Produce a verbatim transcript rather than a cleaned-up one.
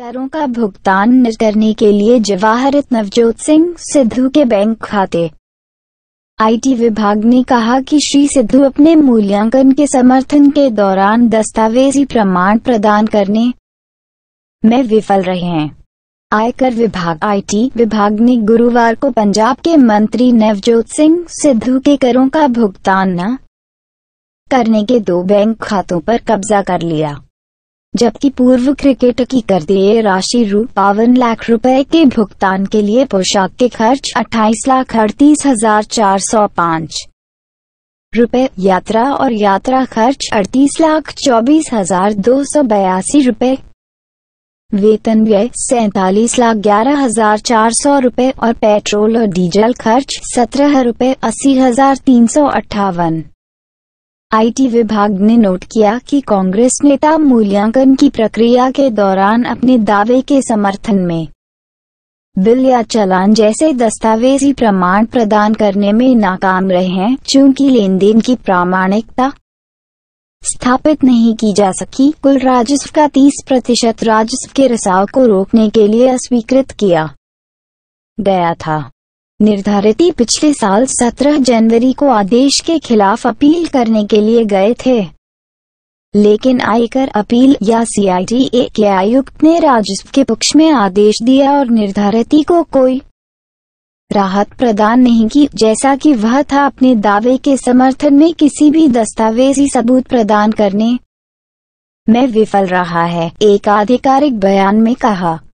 करों का भुगतान न करने के लिए जवाहरित नवजोत सिंह सिद्धू के बैंक खाते। आईटी विभाग ने कहा कि श्री सिद्धू अपने मूल्यांकन के समर्थन के दौरान दस्तावेजी प्रमाण प्रदान करने में विफल रहे हैं। आयकर विभाग आईटी विभाग ने गुरुवार को पंजाब के मंत्री नवजोत सिंह सिद्धू के करों का भुगतान न करने के दो बैंक खातों पर कब्जा कर लिया, जबकि पूर्व क्रिकेटर की कर देय राशि रू बावन लाख रुपए के भुगतान के लिए पोशाक के खर्च अट्ठाईस लाख अड़तीस हजार चार सौ पाँच रुपए, यात्रा और यात्रा खर्च अड़तीस लाख चौबीस हजार दो सौ बयासी रुपए, वेतन व्यय सैतालीस लाख ग्यारह हजार चार सौ रुपए और पेट्रोल और डीजल खर्च सत्रह रुपए अस्सी हजार तीन सौ अट्ठावन। आईटी विभाग ने नोट किया कि कांग्रेस नेता मूल्यांकन की प्रक्रिया के दौरान अपने दावे के समर्थन में बिल या चालान जैसे दस्तावेजी प्रमाण प्रदान करने में नाकाम रहे हैं, चूंकि लेनदेन की प्रामाणिकता स्थापित नहीं की जा सकी। कुल राजस्व का तीस प्रतिशत राजस्व के रिसाव को रोकने के लिए अस्वीकृत किया गया था। निर्धारित पिछले साल सत्रह जनवरी को आदेश के खिलाफ अपील करने के लिए गए थे, लेकिन आयकर अपील या सीआईटी के आयुक्त ने राजस्व के पक्ष में आदेश दिया और निर्धारित को कोई राहत प्रदान नहीं की, जैसा कि वह था अपने दावे के समर्थन में किसी भी दस्तावेजी सबूत प्रदान करने में विफल रहा है, एक आधिकारिक बयान में कहा।